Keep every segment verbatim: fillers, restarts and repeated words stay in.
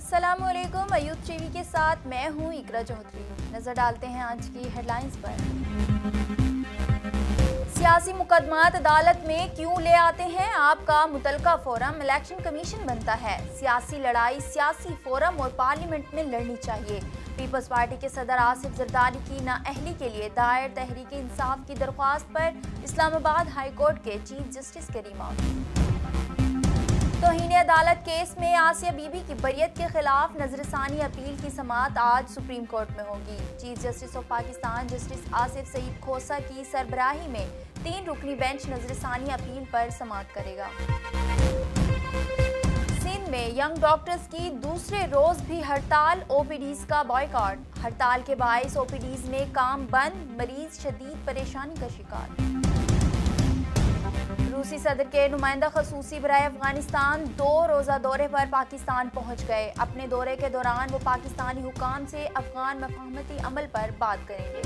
अस्सलामुअलैकुम। अयूब टीवी के साथ मैं हूं इकरा चौधरी। नजर डालते हैं आज की हेडलाइंस पर। सियासी मुकदमात अदालत में क्यों ले आते हैं? आपका मुतलका फोरम इलेक्शन कमीशन बनता है। सियासी लड़ाई सियासी फोरम और पार्लियामेंट में लड़नी चाहिए। पीपल्स पार्टी के सदर आसिफ जरदारी की नाअहली के लिए दायर तहरीक इंसाफ की दरख्वास्त पर इस्लामाबाद हाई कोर्ट के चीफ जस्टिस के रिमार्क। तौहीन अदालत केस में आसिया बीबी की बरियत के खिलाफ नजरसानी अपील की समाअत आज सुप्रीम कोर्ट में होगी। Chief justice of Pakistan justice Asif Saeed Khosa की सरबराही में तीन रुकनी बेंच नजरसानी अपील पर समाअत करेगा। सिंध में यंग डॉक्टर्स की दूसरे रोज भी हड़ताल, ओपीडीज का बॉयकॉट। हड़ताल के बाइस ओपीडीज में काम बंद, मरीज शदीद परेशानी का शिकार। रूसी सदर के नुमाइंदा खसूसी बराए अफगानिस्तान दो रोज़ा दौरे पर पाकिस्तान पहुंच गए। अपने दौरे के दौरान वो पाकिस्तानी हुकाम से अफगान मफाहमती अमल पर बात करेंगे।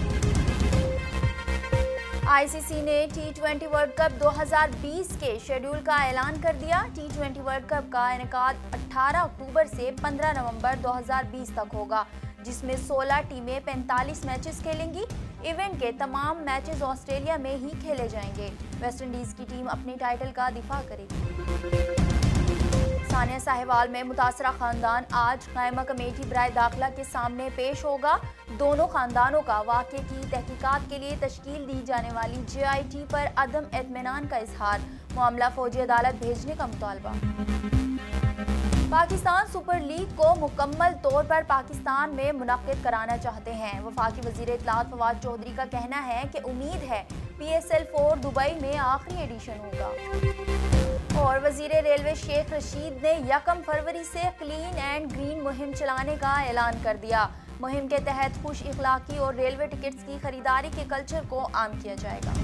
आईसीसी ने टी ट्वेंटी वर्ल्ड कप दो हज़ार बीस के शेड्यूल का ऐलान कर दिया। टी ट्वेंटी वर्ल्ड कप का इनेकाद अठारह अक्टूबर से पंद्रह नवंबर दो हज़ार बीस तक होगा, जिसमें सोलह टीमें पैंतालीस मैचेस खेलेंगी। इवेंट के तमाम मैचेस ऑस्ट्रेलिया में ही खेले जाएंगे। वेस्ट इंडीज की टीम अपने टाइटल का दिफा करेगी। सानिया साहिवाल में मुतासरा खानदान आज कायमा कमेटी बराए दाखिला के सामने पेश होगा। दोनों खानदानों का वाक़े की तहकीकात के लिए तश्कील दी जाने वाली जे आई टी पर अदम एतमीनान का इजहार। मामला फौजी अदालत भेजने का मुतालबा। पाकिस्तान सुपर लीग को मुकम्मल तौर पर पाकिस्तान में मुनक्किद कराना चाहते हैं। वफाकी वजीर इत्तलात फवाद चौधरी का कहना है कि उम्मीद है P S L four Dubai में आखिरी एडिशन होगा। और वजीर रेलवे शेख रशीद ने यकम फरवरी से क्लीन एंड ग्रीन मुहिम चलाने का ऐलान कर दिया। मुहिम के तहत खुश इखलाकी और रेलवे टिकट्स की खरीदारी के कल्चर को आम किया जाएगा।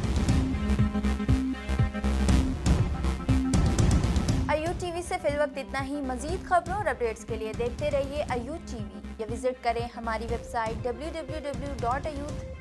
अयूब टीवी से फिलवक्त इतना ही। मजीद खबरों और अपडेट्स के लिए देखते रहिए अयूब टीवी या विजिट करें हमारी website W W W dot Ayub